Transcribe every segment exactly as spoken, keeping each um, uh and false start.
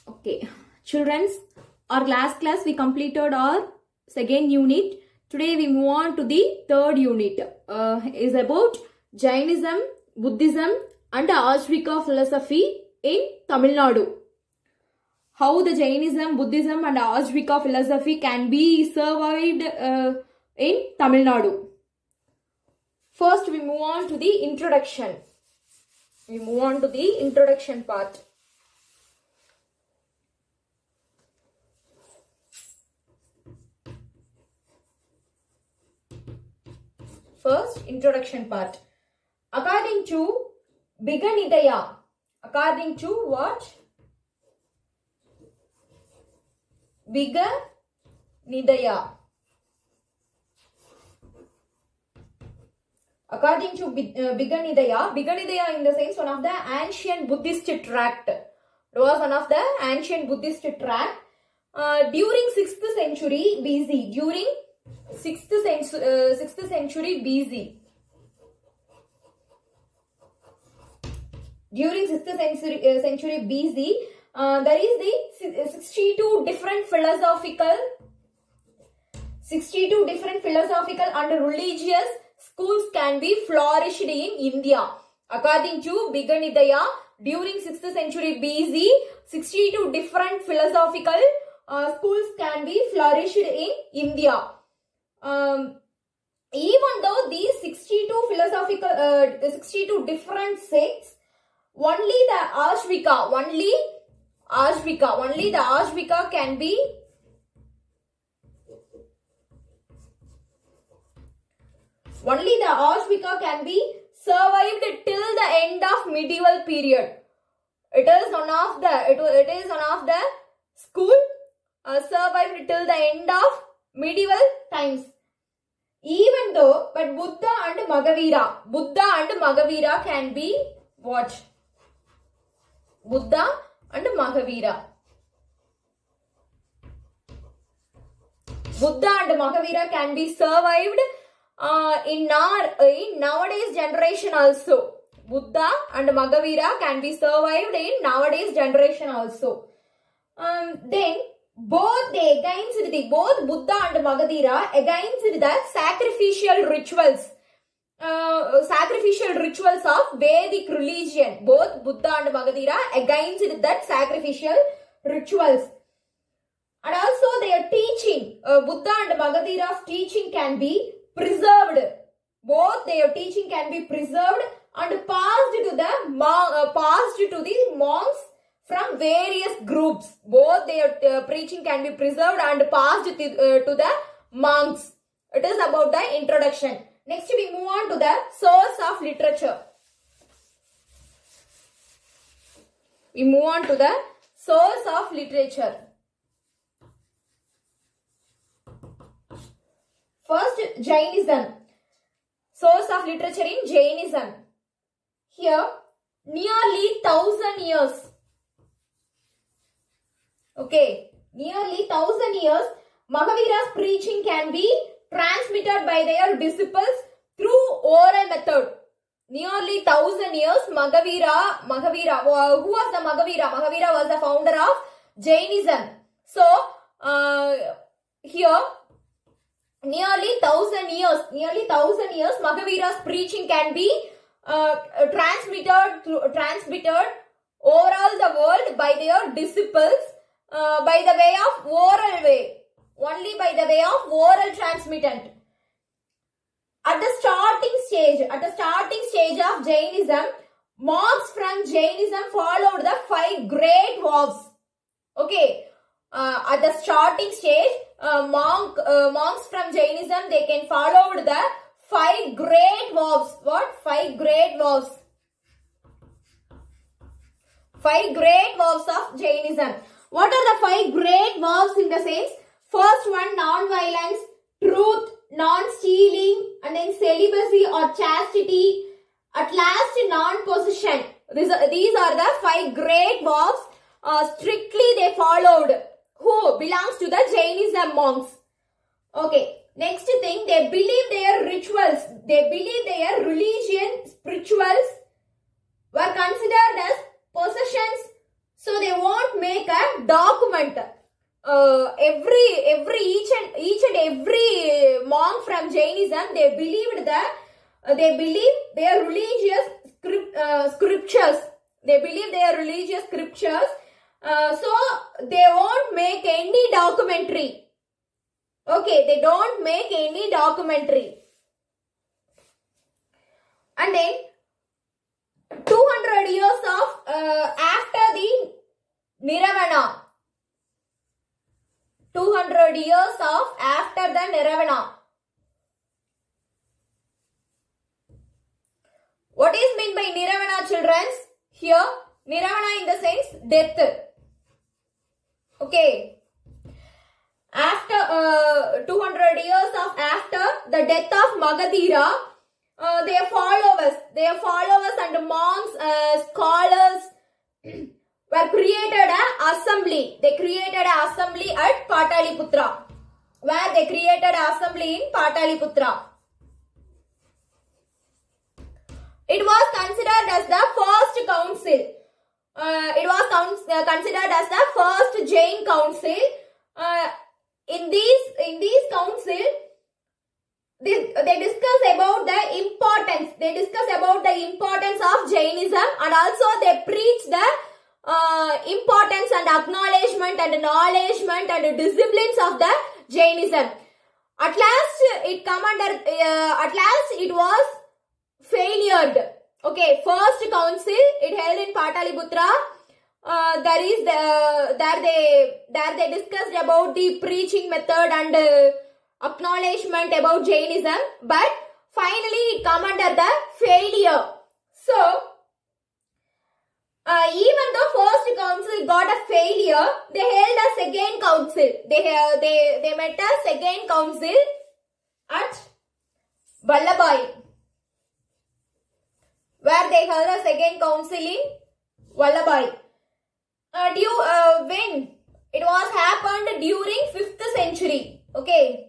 Okay, children's, our last class we completed our second unit. Today we move on to the third unit. Uh, is about Jainism, Buddhism and Ashvika philosophy in Tamil Nadu. How the Jainism, Buddhism and Ashvika philosophy can be survived uh, in Tamil Nadu. First we move on to the introduction. We move on to the introduction part. First, introduction part. According to Biganidaya, according to what? Biganidaya. According to Biganidaya, Biganidaya in the sense one of the ancient Buddhist tract. It was one of the ancient Buddhist tract. Uh, during sixth century B C, during sixth century, uh, sixth century B C. During sixth century, uh, century B C, uh, there is the sixty-two different philosophical, sixty-two different philosophical and religious schools can be flourished in India. According to Biganidaya, during sixth century B C, sixty-two different philosophical uh, schools can be flourished in India. Um, even though these sixty-two philosophical, uh, sixty-two different sects, only the Ashvika, only Ashvika, only the Ashvika can be, only the Ashvika can be survived till the end of medieval period. It is one of the, it, it is one of the school uh, survived till the end of medieval times. Even though, but Buddha and Mahavira, Buddha and Mahavira can be what? Buddha and Mahavira. Buddha and Mahavira can be survived uh, in our in nowadays generation also. Buddha and Mahavira can be survived in nowadays generation also. Um, then both they against the both Buddha and Mahavira against the sacrificial rituals, uh, sacrificial rituals of Vedic religion. Both Buddha and Mahavira against that sacrificial rituals, and also their teaching. Uh, Buddha and Mahavira's teaching can be preserved. Both their teaching can be preserved and passed to the uh, passed to the monks from various groups. Both their uh, preaching can be preserved and passed to, uh, to the monks. It is about the introduction. Next we move on to the source of literature. We move on to the source of literature. First, Jainism. Source of literature in Jainism. Here, nearly thousand years. Okay, nearly thousand years, Mahavira's preaching can be transmitted by their disciples through oral method. Nearly thousand years, Mahavira, Mahavira, who was the Mahavira? Mahavira was the founder of Jainism. So, uh, here, nearly thousand years, nearly thousand years, Mahavira's preaching can be uh, transmitted through, transmitted overall the world by their disciples. Uh, by the way of oral way, only by the way of oral transmitted. At the starting stage, at the starting stage of Jainism, monks from Jainism followed the five great vows. Okay, uh, at the starting stage, uh, monk uh, monks from Jainism they can follow the five great vows. What? Five great vows. Five great vows of Jainism. What are the five great vows in the sense? First one, non-violence, truth, non-stealing, and then celibacy or chastity. At last, non-possession. These are, these are the five great vows. Uh, strictly they followed. Who belongs to the Jainism monks. Okay. Next thing, they believe their rituals. They believe their religion, spirituals were considered as possessions. So they won't make make a document. Uh, every every each and each and every monk from Jainism, they believed that uh, they believe their religious script, uh, scriptures. They believe their religious scriptures. Uh, so they won't make any documentary. Okay, they don't make any documentary. And then two hundred years of uh, after the Nirvana. two hundred years of after the Nirvana. What is meant by Nirvana, children? Here, Nirvana in the sense death. Okay. After uh, two hundred years of after the death of Magadhira, uh, their followers, their followers and monks, uh, scholars were created an assembly. They created an assembly at Pataliputra. Where they created an assembly in Pataliputra. It was considered as the first council. Uh, it was uh, considered as the first Jain council. Uh, in these in these council, they, they discuss about the importance. They discuss about the importance of Jainism, and also they preach the uh, importance and acknowledgement and acknowledgement and disciplines of the Jainism. At last, it come under. Uh, at last, it was failured. Okay, first council it held in Pataliputra. Uh, there is the there they there they discussed about the preaching method and uh, acknowledgement about Jainism, but finally it come under the failure. So uh, even though first council got a failure, they held a second council. They uh, they they met a second council at Vallabhai. Where they held a second council in Vallabhai. Uh, due, uh, when? It was happened during fifth century. Okay.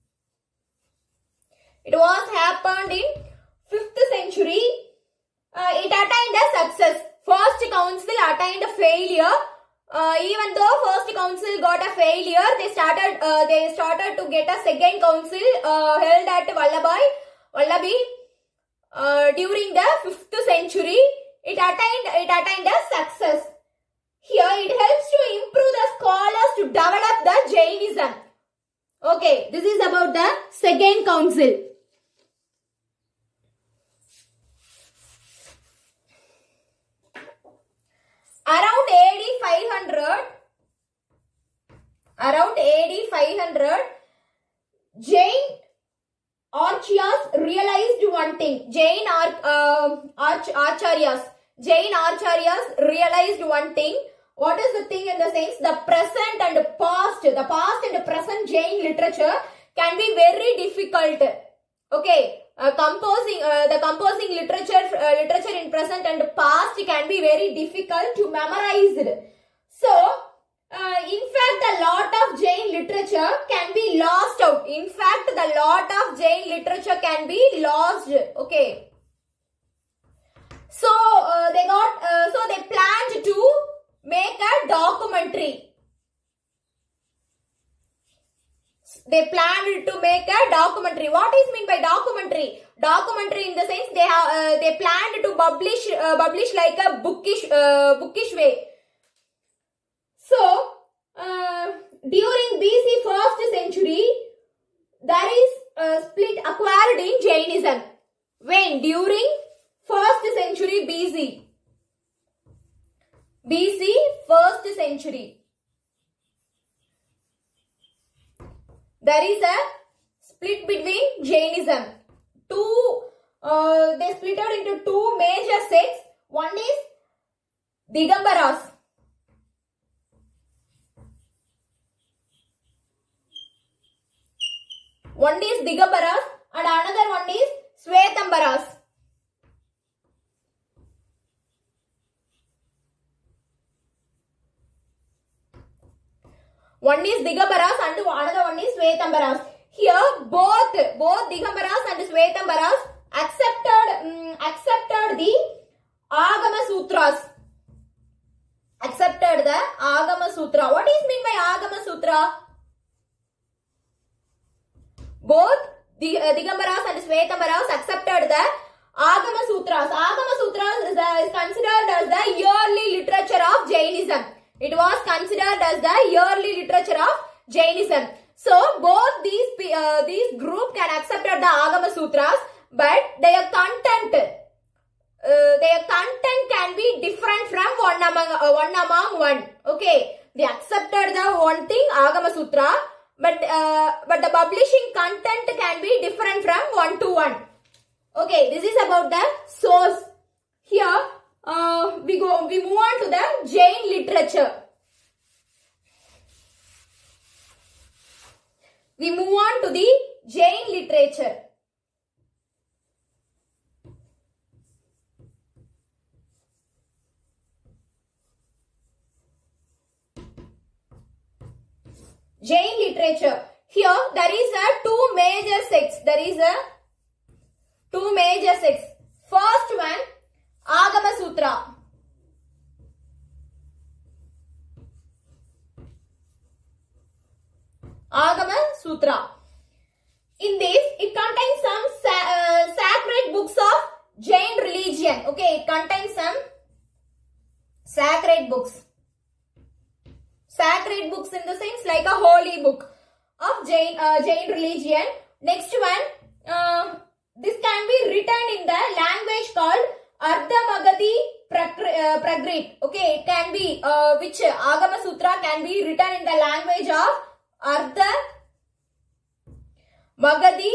It was happened in fifth century. Uh, it attained a success. First council attained a failure. Uh, even though first council got a failure, they started, uh, they started to get a second council uh, held at Vallabhai. Vallabhi. Uh, during the fifth century, it attained it attained a success. Here, it helps to improve the scholars to develop the Jainism. Okay, this is about the second council. Around A D five hundred, around A D five hundred, Jain Archaryas realized one thing. Jain Ar uh, Arch Acharyas. Jain Acharyas realized one thing. What is the thing in the sense? The present and past. The past and present Jain literature can be very difficult. Okay. Uh, composing uh, the composing literature uh, literature in present and past can be very difficult to memorize. So, Uh, in fact, the lot of Jain literature can be lost out. In fact, the lot of Jain literature can be lost. Okay. So, uh, they got, uh, so they planned to make a documentary. They planned to make a documentary. What is meant by documentary? Documentary in the sense they have, uh, they planned to publish, uh, publish like a bookish, uh, bookish way. So, uh, during B C first century, there is a split acquired in Jainism. When? During first century B C. B C first century. There is a split between Jainism. Two, uh, they split out into two major sects. One is Digambaras. One is Digambaras and another one is Svetambaras. One is Digambaras and another one is Svetambaras. Here both both Digambaras and Svetambaras accepted um, accepted the Agama Sutras. accepted the Agama Sutra. What is mean by Agama Sutra? Both the uh, Digambaras and Svetambaras accepted the Agama Sutras. Agama Sutras is, uh, is considered as the yearly literature of Jainism. It was considered as the yearly literature of Jainism. So both these uh, these group can accept the Agama Sutras, but their content uh, their content can be different from one among uh, one among one. Okay, they accepted the one thing Agama Sutra, but uh, but the publishing content can be different from one to one. Okay, this is about the source. Here uh, we go we move on to the Jain literature. We move on to the Jain literature. Jain literature. Here there is a two major sects. There is a two major sects. First one, Agama Sutra. Agama Sutra. In this, it contains some sa uh, sacred books of Jain religion. Okay, it contains some sacred books. Sacred books in the sense like a holy book of Jain uh, Jain religion. Next one, uh, this can be written in the language called Ardha Magadhi Prakrit. Okay, it can be uh, which Agama Sutra can be written in the language of Ardha Magadhi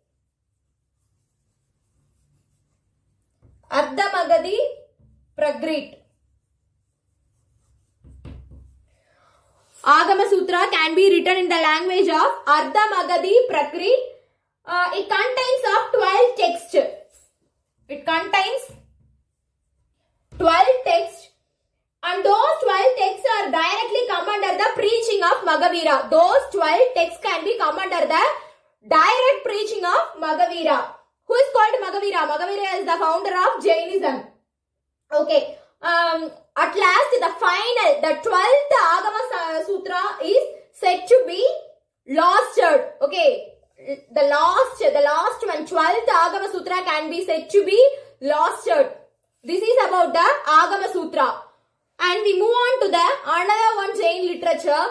Ardha Magadhi Prakrit. Agama Sutra can be written in the language of Ardha Magadhi Prakrit. Uh, it contains of twelve texts. It contains twelve texts, and those twelve texts are directly come under the preaching of Maghavira. Those twelve texts can be come under the direct preaching of Maghavira. Who is called Maghavira? Maghavira is the founder of Jainism. Okay. Um, at last, the final, the twelfth Agama Sutra is said to be lost. Okay. The last, the last one, twelfth Agama Sutra can be said to be lost. This is about the Agama Sutra. And we move on to the another one Jain literature.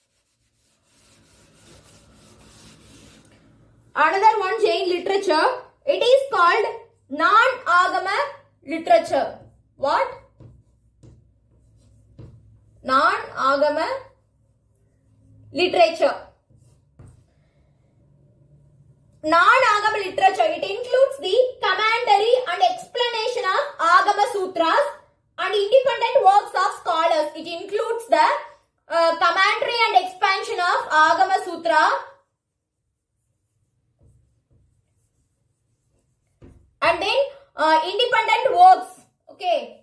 Another one Jain literature. It is called non-Agama literature. What? Non-Agama literature. Non-Agama literature, it includes the commentary and explanation of Agama Sutras and independent works of scholars. It includes the uh, commentary and expansion of Agama Sutra and then uh, independent works. Okay.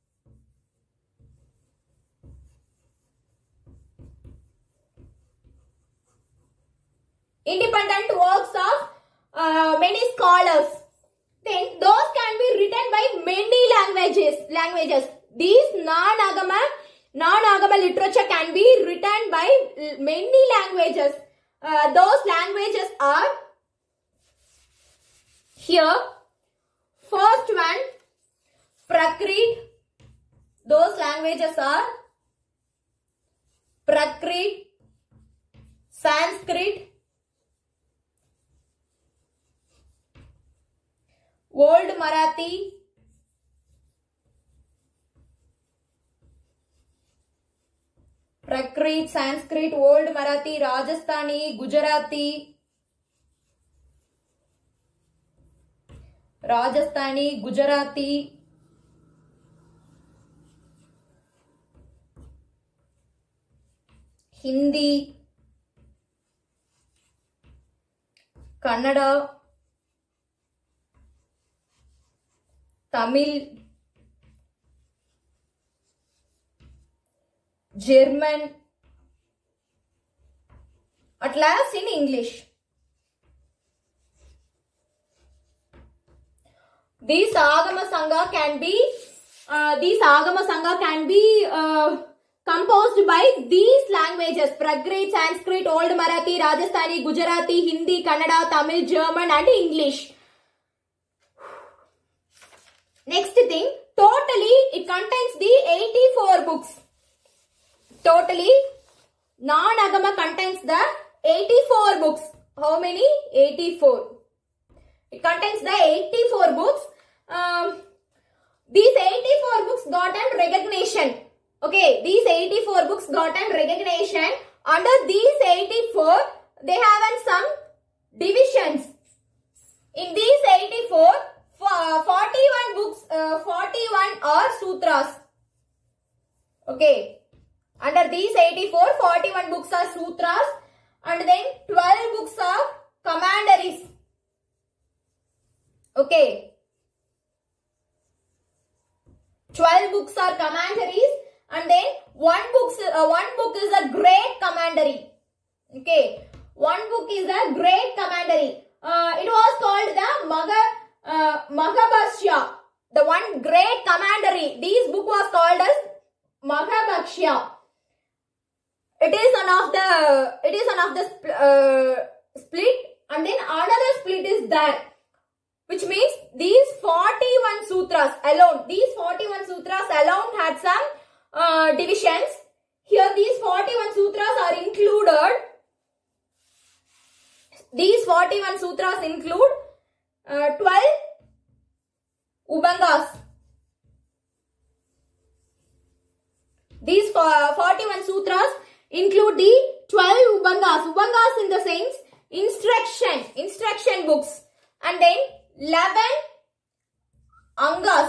Independent works of uh, many scholars. Then those can be written by many languages. Languages. These non-Agama, non-Agama literature can be written by many languages. Uh, those languages are here. First one, Prakrit. Those languages are Prakrit, Sanskrit, Old Marathi, Prakrit, Sanskrit, Old Marathi, Rajasthani, Gujarati, Rajasthani, Gujarati, Hindi, Kannada, Tamil, German, at last in English. These Agama Sangha can be uh, these Agama Sangha can be uh, composed by these languages: Prakrit, Sanskrit, Old Marathi, Rajasthani, Gujarati, Hindi, Kannada, Tamil, German and English. Next thing, totally it contains the eighty-four books. Totally, non-Agama contains the eighty-four books. How many? eighty-four. It contains the eighty-four books. Um, these eighty-four books got an recognition. Okay, these eighty-four books got an recognition. Under these eighty-four, they have some divisions. In these eighty-four, forty-one books, uh, forty-one are sutras. Okay, under these eighty-four, forty-one books are sutras, and then twelve books are commentaries. Okay, twelve books are commentaries, and then one book, uh, one book is a great commentary. Okay, one book is a great commentary. Uh, it was called the Magha, uh, Maghabhashya, the one great commentary. This book was called as Maghabhashya. It is one of the, it is one of the uh, split, and then another split is there, which means these forty-one sutras alone, these forty-one sutras alone had some uh, divisions. Here these forty-one sutras are included. These forty-one sutras include uh, twelve Ubangas. These forty-one sutras include the twelve Ubangas. Ubangas in the sense instruction, instruction books. And then eleven Angas.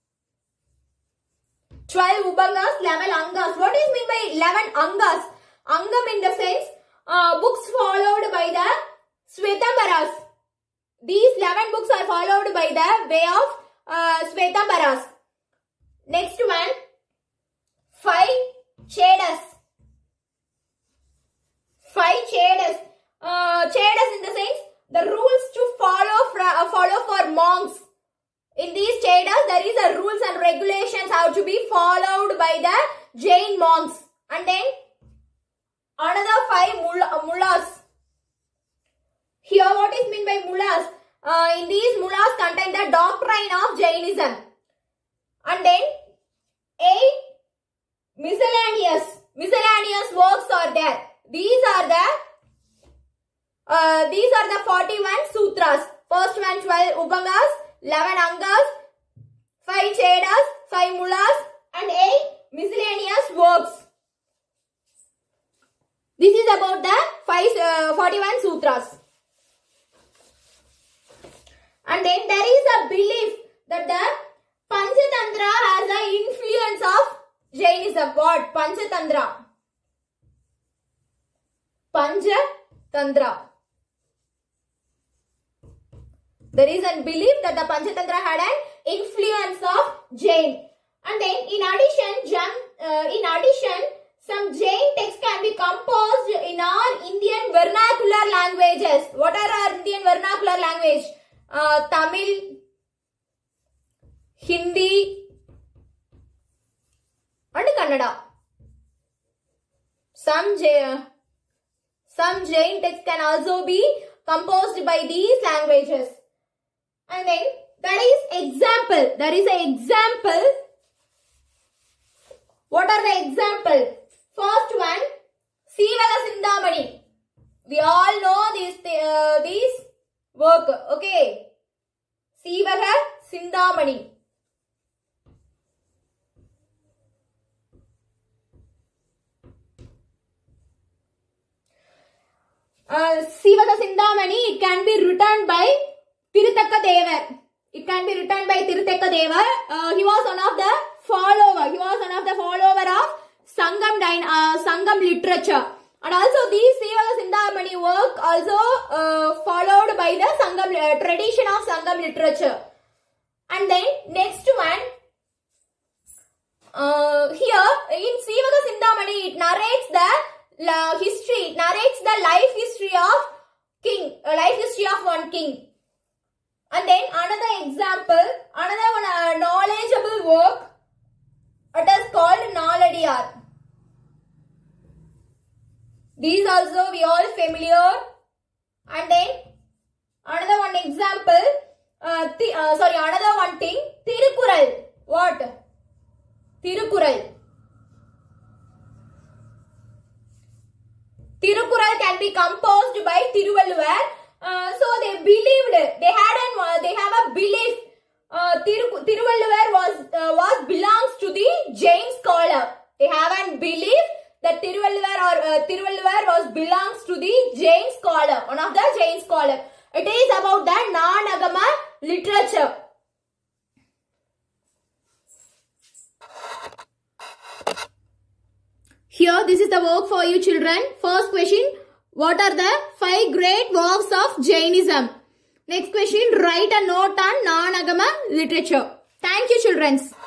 twelve Ubangas, eleven Angas. What is meant by eleven Angas? Angam in the sense uh, books followed by the Svetambaras. These eleven books are followed by the way of uh, Svetambaras. Next one, five Chedas. Five Chedas. Uh, Chedas in the sense the rules to follow for, uh, follow for monks. In these Chedas, there is a rules and regulations how to be followed by the Jain monks. And then another five mullahs. Here what is meant by mullahs? Uh, in these mullahs contain the doctrine of Jainism. And then eight miscellaneous. Miscellaneous works are there. These are the uh, these are the forty-one sutras. First one twelve Ubangas, eleven Angas, five Chedas, five mullahs and eight miscellaneous works. This is about the five, uh, forty-one sutras. And then there is a belief that the Panchatantra has the influence of Jainism. What? Panchatantra. Panchatantra. There is a belief that the Panchatantra had an influence of Jain. And then in addition, uh, in addition, some Jain texts can be composed in our Indian vernacular languages. What are our Indian vernacular language? Uh, Tamil, Hindi and Kannada. Some Jain, some Jain texts can also be composed by these languages. And then there is example. There is an example. What are the example? First one, Sivaka Sindhamani. We all know this, uh, this work. Okay. Sivaka Sindhamani. Uh, Sivaka Sindhamani, it can be written by Tirutaka Devar. It can be written by Tirutaka Devar. Uh, he was one of the follower. He was one of the follower of Sangam, uh, Sangam literature. And also these Sivaka Sindhamani work also uh, followed by the Sangam uh, tradition of Sangam literature. And then next one, uh, here in Sivaka Sindhamani it narrates the uh, history, it narrates the life history of king, uh, life history of one king. And then another example, another one uh, knowledgeable work, It is called Naladiyar. These also we all familiar. And then another one example. Uh, th uh, sorry, another one thing. Tirukural. What? Tirukural. Tirukural can be composed by Tiruvalluvar. Uh, so they believed, they had an, uh, they have a belief. Uh, Tiru, Tiruvalluvar was uh, was belongs to the Jain scholar. They have an belief that Tiruvalluvar or uh, Tiruvalluvar was belongs to the Jain scholar, one of the Jain scholar. It is about the non-agama literature. Here, this is the work for you children. First question, what are the five great works of Jainism? Next question, write a note on non-agama literature. Thank you children.